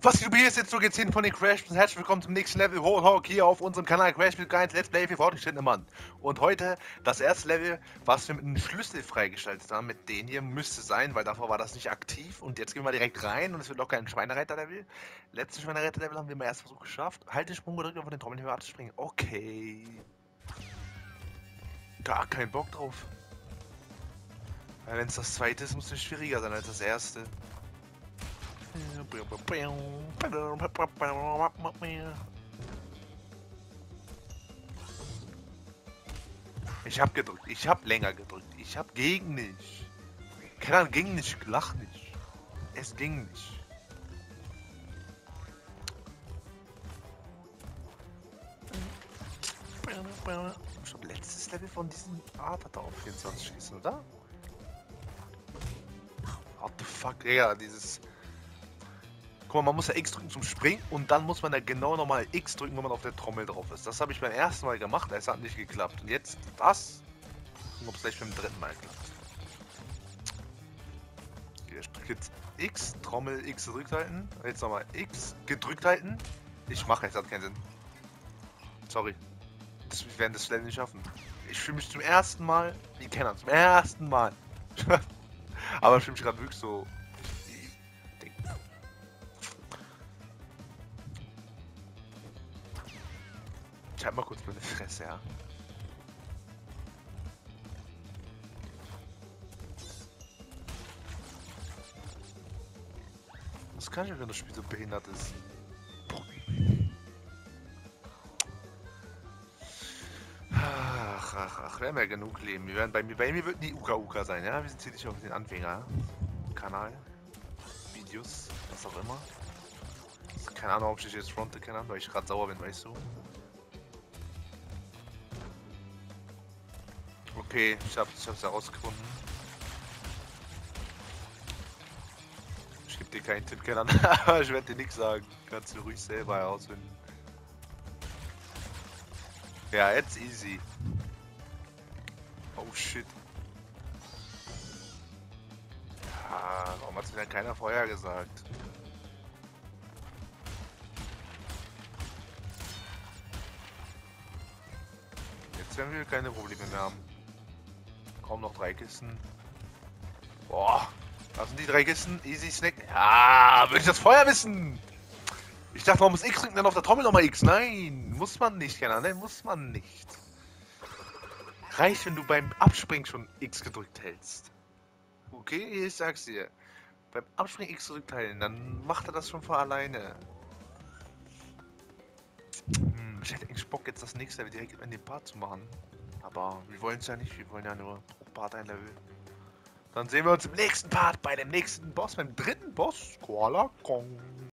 Was du hier ist jetzt so gezählt von den Crash und herzlich willkommen zum nächsten Level Hohawk hier auf unserem Kanal Crash mit Guides Let's Play für fortgeschrittene Mann. Und heute das erste Level, was wir mit einem Schlüssel freigeschaltet haben, mit denen hier müsste sein, weil davor war das nicht aktiv und jetzt gehen wir direkt rein und es wird locker ein Schweinereiter-Level. Letzten Schweinereiter-Level haben wir im ersten Versuch geschafft. Halt den Sprung gedrückt, um von den Trommeln hier abzuspringen. Okay. Gar keinen Bock drauf. Weil wenn es das zweite ist, muss es schwieriger sein als das erste. Ich hab gedrückt, ich hab länger gedrückt, ich hab gegen nicht. Keine Ahnung, ging nicht, lach nicht. Es ging nicht. Ich glaube, letztes Level von diesem Art hat er auf 24 schießen, oder? What the fuck, ja, dieses... Guck mal, man muss ja X drücken zum Springen und dann muss man ja genau nochmal X drücken, wenn man auf der Trommel drauf ist. Das habe ich beim ersten Mal gemacht, es hat nicht geklappt. Und jetzt das, und ob es gleich beim dritten Mal klappt. Ich drücke jetzt X, Trommel X gedrückt halten. Jetzt nochmal X gedrückt halten. Ich mache, es hat keinen Sinn. Sorry. Wir werden das Level nicht schaffen. Ich fühle mich zum ersten Mal wie Kenner, zum ersten Mal. Aber ich fühle mich gerade wirklich so... Ich hab mal kurz meine Fresse, ja. Was kann ich, wenn das Spiel so behindert ist? Ach, wir haben ja genug Leben. Wir werden bei mir wird die Uka sein, ja? Wir sind hier nicht auf den Anfänger-Kanal. Videos, was auch immer. Keine Ahnung, ob ich jetzt fronte kann, weil ich gerade sauer bin, weißt du? Okay, ich hab's herausgefunden. Ich gebe dir keinen Tipp, Kenan. Ich werde dir nichts sagen. Kannst du ruhig selber herausfinden. Ja, jetzt easy. Oh shit. Ja, warum hat's mir denn keiner vorher gesagt? Jetzt werden wir keine Probleme mehr haben. Kaum noch 3 Kisten. Boah, was sind die 3 Kisten? Easy Snack. Ja, will ich das vorher wissen? Ich dachte, man muss X drücken, dann auf der Trommel nochmal X. Nein, muss man nicht, Kenner, ne? Muss man nicht. Reicht, wenn du beim Abspringen schon X gedrückt hältst. Okay, ich sag's dir. Beim Abspringen X gedrückt halten, dann macht er das schon von alleine. Ich hätte eigentlich Bock, jetzt das nächste Level direkt in den Part zu machen. Aber wir wollen es ja nicht, wir wollen ja nur pro Part ein Level. Dann sehen wir uns im nächsten Part bei dem nächsten Boss, beim dritten Boss, Koala Kong.